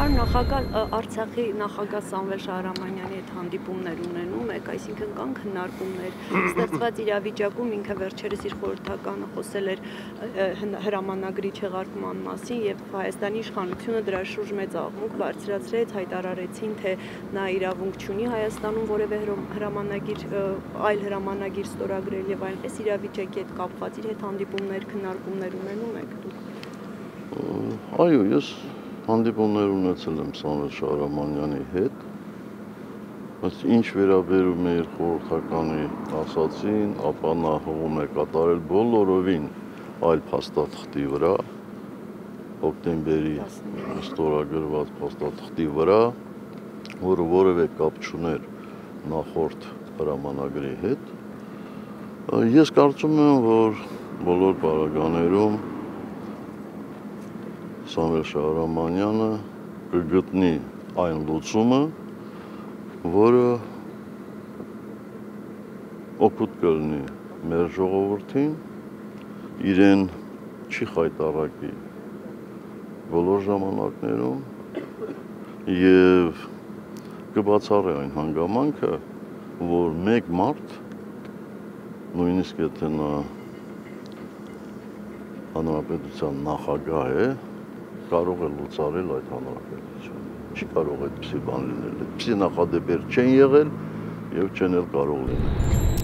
Պարոն նախագահ, Արցախի նախագահ Սամվել Շահրամանյանի հետ հանդիպումներ ունենում եք, այսինքն կան քննարկումներ, ստեղծված իրավիճակում ինքը վերջերս իր խորհրդականը խոսել էր հրամանագրի չեղարկման մասին եւ Հայաստանի իշխանությունը դրա շուրջ մեծ աղմուկ բարձրացրեց, հայտարարեցին, թե նա իրավունք չունի Հայաստանում որևէ այլ հրամանագիր ստորագրել եւ այնպես իրավիճակի հետ կապված իր հետ հանդիպումներ, քննարկումներ ունենում եք դուք։ Այո, ես հանդիպումներ ունեցել եմ Սամվել Շահրամանյանի հետ, բայց ինչ վերաբերում է իր խորհրդականի ասացին, ապա նա հողում է կատարել բոլորովին այլ փաստաթղթի վրա, հոկտեմբերի ստորագրված փաստաթղթի վրա, որը որևէ կապ չուներ նախորդ հրամանագրի հետ։ Ես կարծում եմ, որ բոլոր պարագաներում Սամվել Շահրամանյանը կգտնի այն լուծումը, որը օգուտ կլինի մեր ժողովրդին, իրեն չի խայտառակի բոլոր ժամանակներում եւ կբացառի այն հանգամանքը, որ մեկ մարդ, նույնիսկ եթե նա հանրապետության նախագահ է, կարող է լուծարել այդ հանրապետությունը։ Չի կարող այդպիսի բան լինել, այդպիսի նախադեպեր չեն եղել եւ չեն էլ կարող լինել։